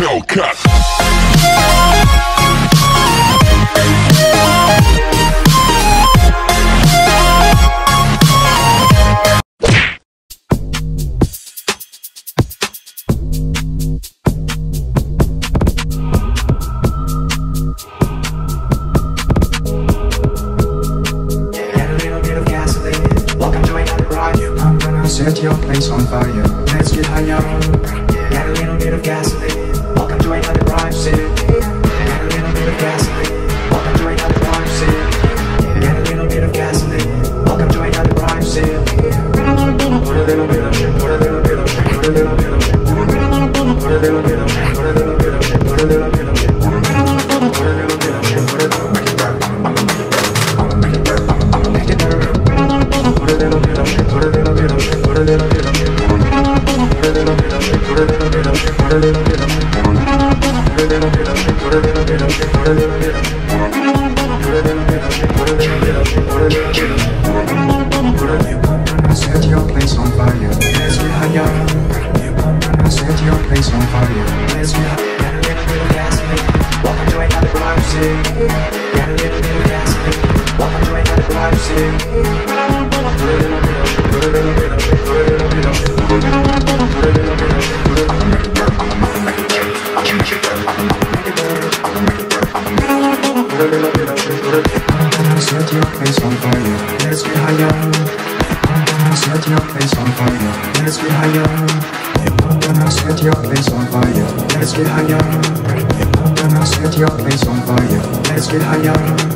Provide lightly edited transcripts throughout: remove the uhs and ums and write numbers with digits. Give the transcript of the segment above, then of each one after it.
Hellcat. Set your place on fire, let's get higher. Get a little bit of gasoline. Welcome to another crime scene. Get a little bit of gasoline. Welcome to another crime scene. Get a little bit of gasoline. Welcome to another crime scene. Put a little bit of shit, put a little bit of shit, put a little bit of shit, put a little bit of shit, put a little bit of shit, put a little bit of shit, put a little bit of shit, put a little make it burn, make it burn, make it burn. Put a little bit of shit, put a little bit of shit, put a little bit of shit, put a little bit of shit, put a little bit of shit, put a little bit of shit, put a little bit of shit, put a little bit of shit, put a little bit of shit, put a little bit of shit, put a little bit of shit, put a little bit of shit, put a little. Set your place on fire, let's get higher. Set your place on fire, let's get higher. Get a little bit of gasoline. Welcome to another crime scene. Get a little bit of gasoline. Welcome to another crime scene. Put a little bit of shit, put a little bit of shit, put a little bit of shit, put a little bit of shit, put a little bit of shit. Make it burn, make it burn, make it burn, make it burn. Put a little bit of shit, put a little bit of shit. Set your place on fire, let's get higher. Set your place on fire, let's get higher. Set your place on fire, let's get higher. Set your place on fire, let's get higher.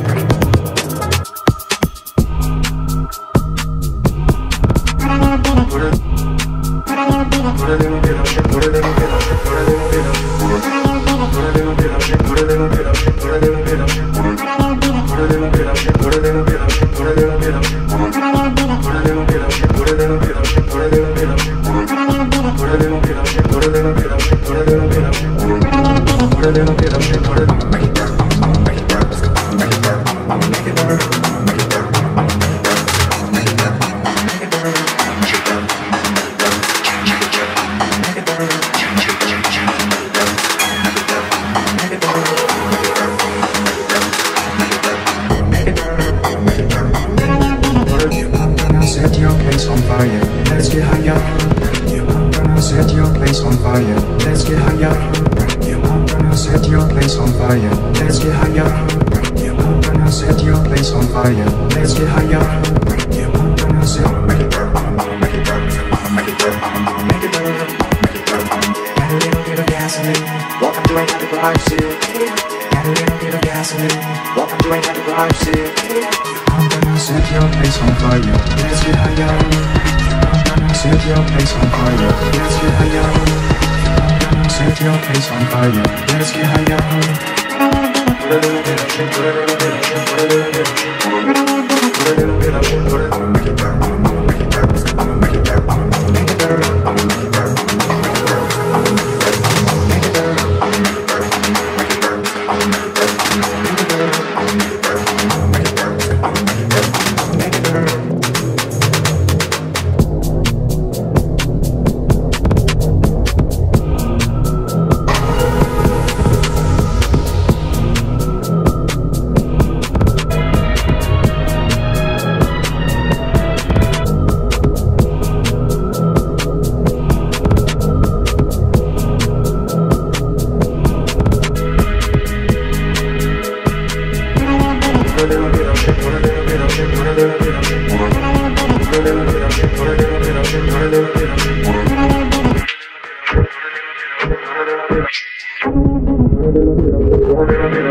Put a little bit of shit, put a little bit of shit, put a little bit of shit, put a little bit of shit, put a little bit of shit, put a little bit of shit, put a little bit of shit, put a little bit of shit, put a little bit of shit, put a little bit of shit, put a little bit of shit, put a little bit of shit, put a little bit of shit, put a little bit of shit, put a little bit of shit, put a little bit of shit, put a make it burn, make it burn, make it burn, make it burn, make it burn, make it burn, make it burn, make it burn. Set your place on fire, let's get higher. Set your place on fire, let's get higher. Set your place on fire, let's get higher. Set your place on fire, let's get higher. Make it burn, make it burn, make it burn, make it burn, make it burn. Got a little bit of gasoline, welcome to another crime scene. Got a little bit of gasoline, welcome to another crime scene. Set your place on fire, let's get higher. Set your place on fire, let's get higher. Set your place on fire, let's get higher. Put a little bit of shit, put a little bit of shit, put a little bit of shit, put a little bit of shit, put a little make it burn, make it burn, make it burn, make it burn, make it burn, make it burn, make it burn, make it burn, make it burn, make it burn, make it burn, make it burn, make it burn, make it burn, make it burn. Put a little bit of